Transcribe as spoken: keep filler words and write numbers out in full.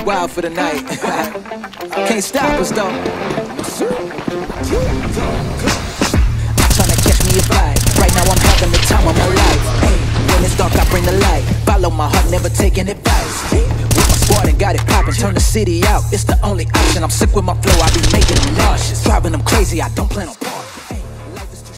wild for the night. Can't stop us though. Tryna catch me a vibe. Right now I'm having the time of my life. Hey, when it's dark I bring the light. Follow my heart, never taking advice. Hey, with my squad and got it poppin'. Turn the city out, it's the only option. I'm sick with my flow, I be making them nauseous. Driving them crazy, I don't plan on